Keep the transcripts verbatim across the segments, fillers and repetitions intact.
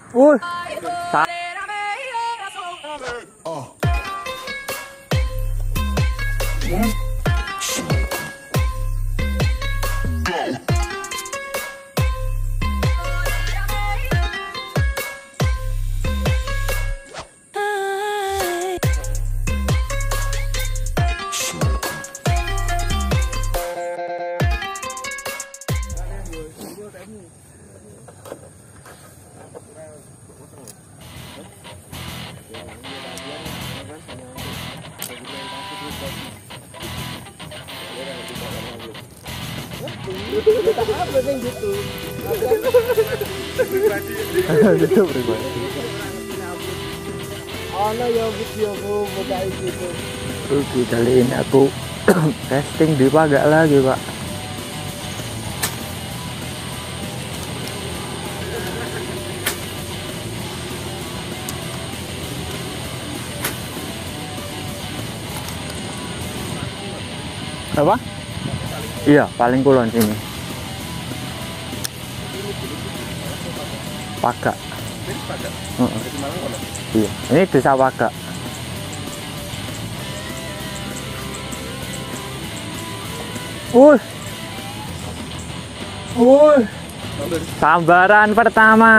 Uh. Oh. Itu pribadi. Ana ya video ku buka itu. Oke, kali ini aku casting di Pagak lagi, Pak. Apa? Iya, paling kulon sini. Pagak. Uh -uh. Iya, ini desa Pagak. Uh, uh, sambaran pertama.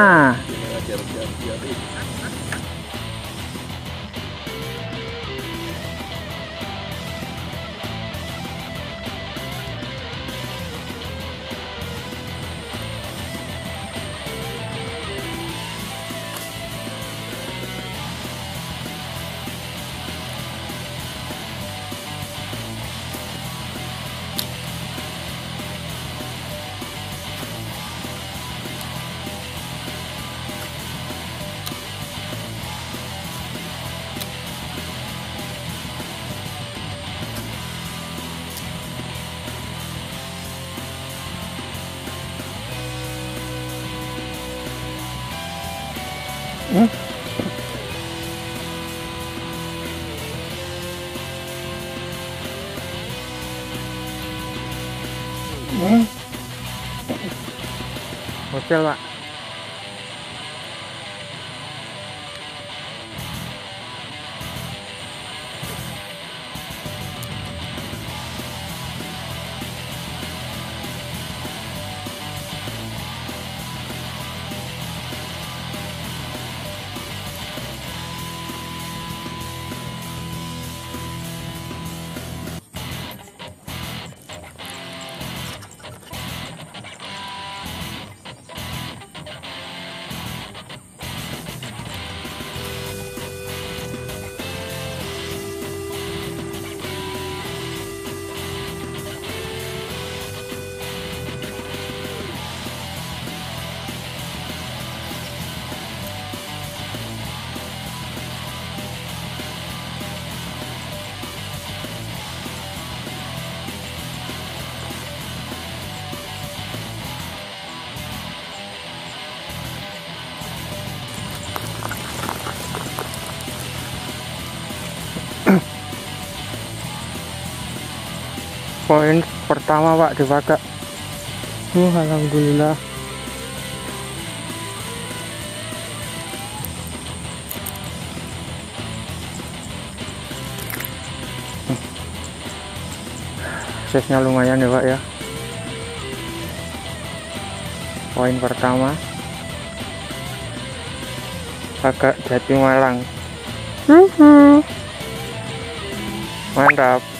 Hmm? Hmm? Hotel, Pak. Poin pertama, Pak, di Pagak. Uh, alhamdulillah. Suksesnya lumayan ya, Pak ya. Poin pertama Pagak Jatimalang. Mantap.